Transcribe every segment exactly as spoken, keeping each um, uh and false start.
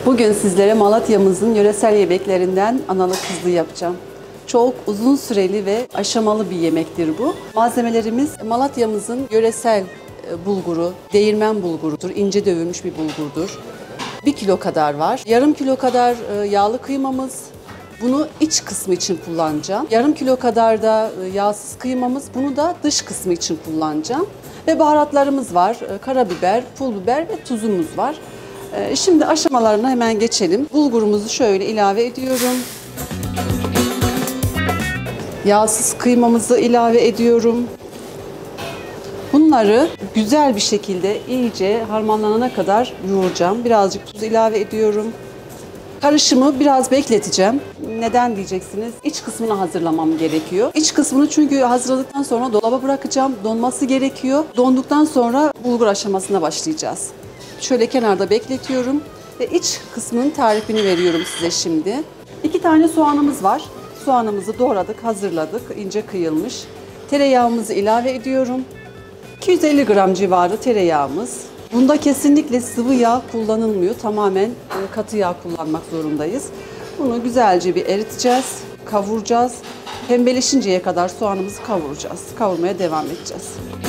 Bugün sizlere Malatya'mızın yöresel yemeklerinden analı kızlı yapacağım. Çok uzun süreli ve aşamalı bir yemektir bu. Malzemelerimiz Malatya'mızın yöresel bulguru, değirmen bulgurudur, ince dövülmüş bir bulgurdur. Bir kilo kadar var. Yarım kilo kadar yağlı kıymamız. Bunu iç kısmı için kullanacağım. Yarım kilo kadar da yağsız kıymamız. Bunu da dış kısmı için kullanacağım. Ve baharatlarımız var. Karabiber, pul biber ve tuzumuz var. Şimdi aşamalarına hemen geçelim. Bulgurumuzu şöyle ilave ediyorum. Yağsız kıymamızı ilave ediyorum. Bunları güzel bir şekilde iyice harmanlanana kadar yoğuracağım. Birazcık tuz ilave ediyorum. Karışımı biraz bekleteceğim. Neden diyeceksiniz? İç kısmını hazırlamam gerekiyor. İç kısmını çünkü hazırladıktan sonra dolaba bırakacağım. Donması gerekiyor. Donduktan sonra bulgur aşamasına başlayacağız. Şöyle kenarda bekletiyorum ve iç kısmının tarifini veriyorum size şimdi. İki tane soğanımız var. Soğanımızı doğradık, hazırladık. İnce kıyılmış. Tereyağımızı ilave ediyorum. iki yüz elli gram civarı tereyağımız. Bunda kesinlikle sıvı yağ kullanılmıyor. Tamamen katı yağ kullanmak zorundayız. Bunu güzelce bir eriteceğiz, kavuracağız. Pembeleşinceye kadar soğanımızı kavuracağız. Kavurmaya devam edeceğiz.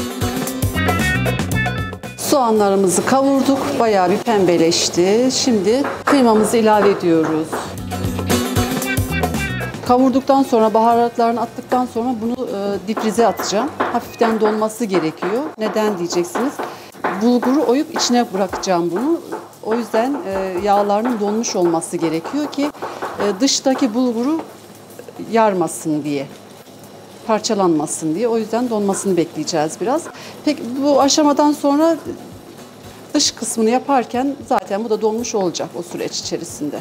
Soğanlarımızı kavurduk. Bayağı bir pembeleşti. Şimdi kıymamızı ilave ediyoruz. Kavurduktan sonra baharatlarını attıktan sonra bunu e, difrize atacağım. Hafiften donması gerekiyor. Neden diyeceksiniz? Bulguru oyup içine bırakacağım bunu. O yüzden e, yağlarının donmuş olması gerekiyor ki e, dıştaki bulguru yarmasın diye, parçalanmasın diye. O yüzden donmasını bekleyeceğiz biraz. Peki bu aşamadan sonra dış kısmını yaparken zaten bu da donmuş olacak o süreç içerisinde.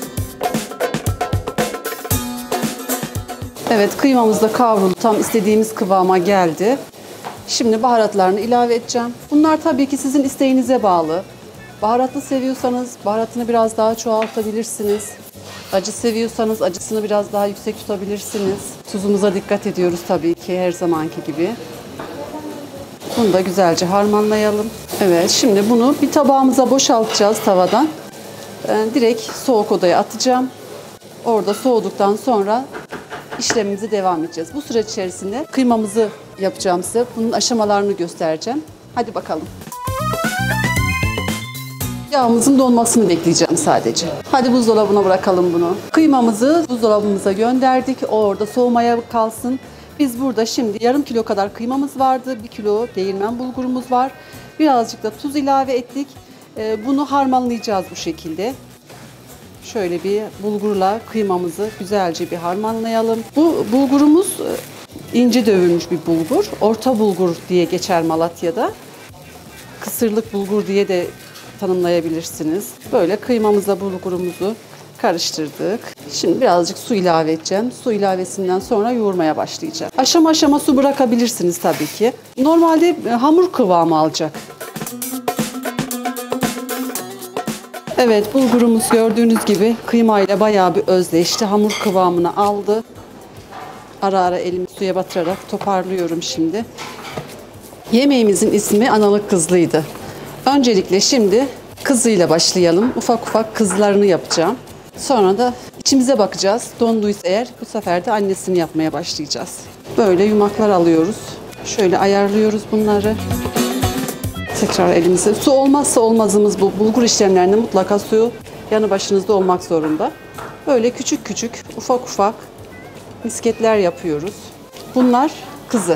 Evet, kıymamız da kavruldu. Tam istediğimiz kıvama geldi. Şimdi baharatlarını ilave edeceğim. Bunlar tabii ki sizin isteğinize bağlı. Baharatlı seviyorsanız baharatını biraz daha çoğaltabilirsiniz. Acı seviyorsanız acısını biraz daha yüksek tutabilirsiniz. Tuzumuza dikkat ediyoruz tabii ki her zamanki gibi. Bunu da güzelce harmanlayalım. Evet, şimdi bunu bir tabağımıza boşaltacağız tavadan. Ben direkt soğuk odaya atacağım. Orada soğuduktan sonra işlemimize devam edeceğiz. Bu süreç içerisinde kıymamızı yapacağım size. Bunun aşamalarını göstereceğim. Hadi bakalım. Yağımızın donmasını bekleyeceğim sadece. Hadi buzdolabına bırakalım bunu. Kıymamızı buzdolabımıza gönderdik. O orada soğumaya kalsın. Biz burada şimdi yarım kilo kadar kıymamız vardı. Bir kilo değirmen bulgurumuz var. Birazcık da tuz ilave ettik. Bunu harmanlayacağız bu şekilde. Şöyle bir bulgurla kıymamızı güzelce bir harmanlayalım. Bu bulgurumuz ince dövülmüş bir bulgur. Orta bulgur diye geçer Malatya'da. Kısırlık bulgur diye de tanımlayabilirsiniz. Böyle kıymamızla bulgurumuzu karıştırdık. Şimdi birazcık su ilave edeceğim. Su ilavesinden sonra yoğurmaya başlayacağım. Aşama aşama su bırakabilirsiniz tabii ki. Normalde hamur kıvamı alacak. Evet, bulgurumuz gördüğünüz gibi kıymayla bayağı bir özleşti. Hamur kıvamını aldı. Ara ara elimi suya batırarak toparlıyorum şimdi. Yemeğimizin ismi analı kızlıydı. Öncelikle şimdi kızıyla başlayalım. Ufak ufak kızlarını yapacağım. Sonra da içimize bakacağız. Donduysa eğer bu sefer de annesini yapmaya başlayacağız. Böyle yumaklar alıyoruz. Şöyle ayarlıyoruz bunları. Tekrar elimize. Su olmazsa olmazımız bu. Bulgur işlemlerinde mutlaka suyu yanı başınızda olmak zorunda. Böyle küçük küçük, ufak ufak misketler yapıyoruz. Bunlar kızı.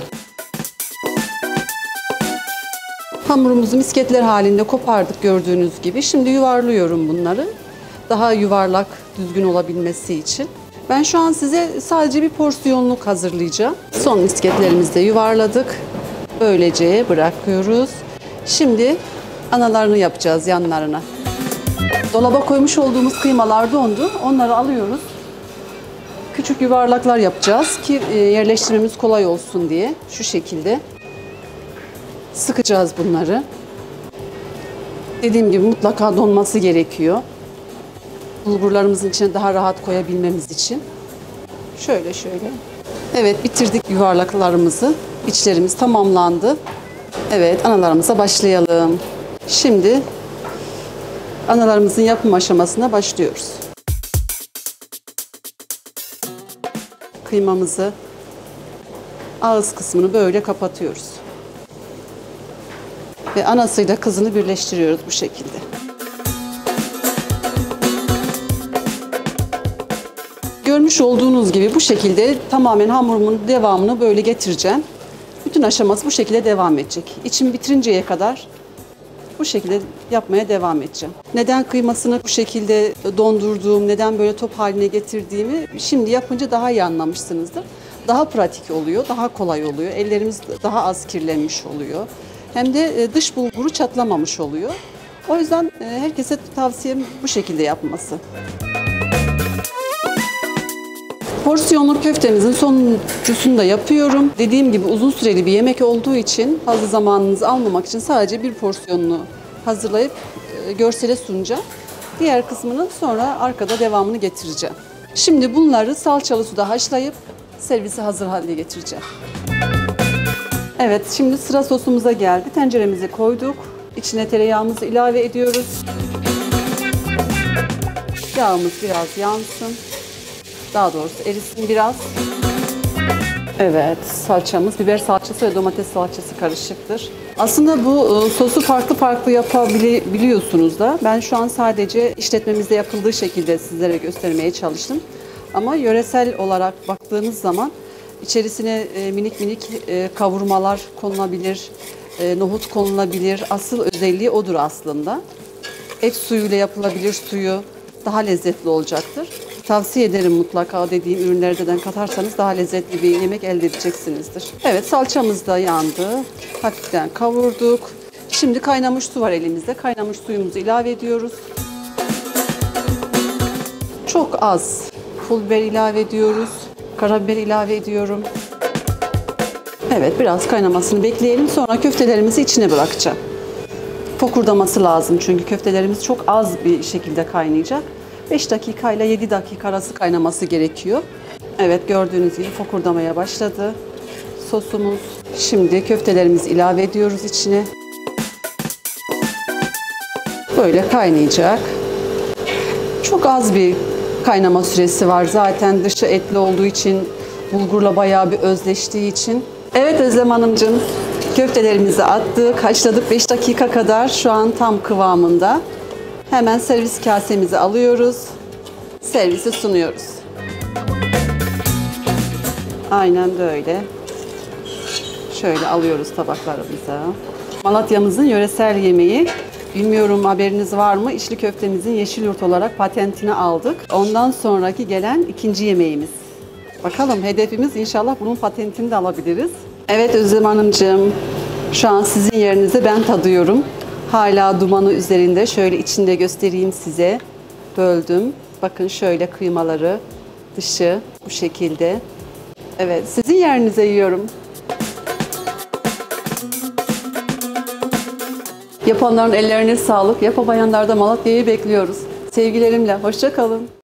Hamurumuzu misketler halinde kopardık gördüğünüz gibi. Şimdi yuvarlıyorum bunları. Daha yuvarlak, düzgün olabilmesi için. Ben şu an size sadece bir porsiyonluk hazırlayacağım. Son misketlerimizi de yuvarladık. Böylece bırakıyoruz. Şimdi analarını yapacağız yanlarına. Dolaba koymuş olduğumuz kıymalar dondu. Onları alıyoruz. Küçük yuvarlaklar yapacağız ki yerleştirmemiz kolay olsun diye. Şu şekilde sıkacağız bunları. Dediğim gibi mutlaka donması gerekiyor. Bulgurlarımızın içine daha rahat koyabilmemiz için. Şöyle şöyle. Evet, bitirdik yuvarlaklarımızı. İçlerimiz tamamlandı. Evet, analarımıza başlayalım. Şimdi analarımızın yapım aşamasına başlıyoruz. Kıymamızı ağız kısmını böyle kapatıyoruz. Ve anasıyla kızını birleştiriyoruz bu şekilde. Görmüş olduğunuz gibi bu şekilde tamamen hamurumun devamını böyle getireceğim. Bütün aşaması bu şekilde devam edecek. İçimi bitirinceye kadar bu şekilde yapmaya devam edeceğim. Neden kıymasını bu şekilde dondurduğum, neden böyle top haline getirdiğimi şimdi yapınca daha iyi anlamışsınızdır. Daha pratik oluyor, daha kolay oluyor. Ellerimiz daha az kirlenmiş oluyor. Hem de dış bulguru çatlamamış oluyor. O yüzden herkese tavsiyem bu şekilde yapması. Porsiyonlu köftemizin sonuncusunu da yapıyorum. Dediğim gibi uzun süreli bir yemek olduğu için fazla zamanınızı almamak için sadece bir porsiyonunu hazırlayıp e, görsele sunacağım. Diğer kısmını sonra arkada devamını getireceğim. Şimdi bunları salçalı suda haşlayıp servise hazır hale getireceğim. Evet, şimdi sıra sosumuza geldi. Tenceremizi koyduk. İçine tereyağımızı ilave ediyoruz. Yağımız biraz yansın. Daha doğrusu erisin biraz. Evet, salçamız biber salçası ve domates salçası karışıktır. Aslında bu sosu farklı farklı yapabiliyorsunuz da. Ben şu an sadece işletmemizde yapıldığı şekilde sizlere göstermeye çalıştım. Ama yöresel olarak baktığınız zaman içerisine minik minik kavurmalar konulabilir, nohut konulabilir. Asıl özelliği odur aslında. Et suyuyla yapılabilir, suyu daha lezzetli olacaktır. Tavsiye ederim mutlaka dediğim ürünlerden katarsanız daha lezzetli bir yemek elde edeceksinizdir. Evet, salçamız da yandı. Hafiften kavurduk. Şimdi kaynamış su var elimizde. Kaynamış suyumuzu ilave ediyoruz. Çok az pul biber ilave ediyoruz. Karabiber ilave ediyorum. Evet, biraz kaynamasını bekleyelim. Sonra köftelerimizi içine bırakacağım. Fokurdaması lazım çünkü köftelerimiz çok az bir şekilde kaynayacak. beş dakika ile yedi dakika arası kaynaması gerekiyor. Evet, gördüğünüz gibi fokurdamaya başladı sosumuz. Şimdi köftelerimizi ilave ediyoruz içine. Böyle kaynayacak. Çok az bir kaynama süresi var. Zaten dışı etli olduğu için, bulgurla bayağı bir özleştiği için. Evet Özlem Hanımcığım, köftelerimizi attık, haşladık beş dakika kadar. Şu an tam kıvamında. Hemen servis kasemizi alıyoruz. Servise sunuyoruz. Aynen böyle. Şöyle alıyoruz tabaklarımıza. Malatya'mızın yöresel yemeği. Bilmiyorum haberiniz var mı? İçli köftemizin Yeşilyurt olarak patentini aldık. Ondan sonraki gelen ikinci yemeğimiz. Bakalım hedefimiz inşallah bunun patentini de alabiliriz. Evet Özlem Hanımcığım, şu an sizin yerinize ben tadıyorum. Hala dumanı üzerinde. Şöyle içinde göstereyim size. Böldüm. Bakın şöyle kıymaları, dışı bu şekilde. Evet, sizin yerinize yiyorum. Yapanların ellerine sağlık. Yapamayanlar da Malatya'yı bekliyoruz. Sevgilerimle, hoşça kalın.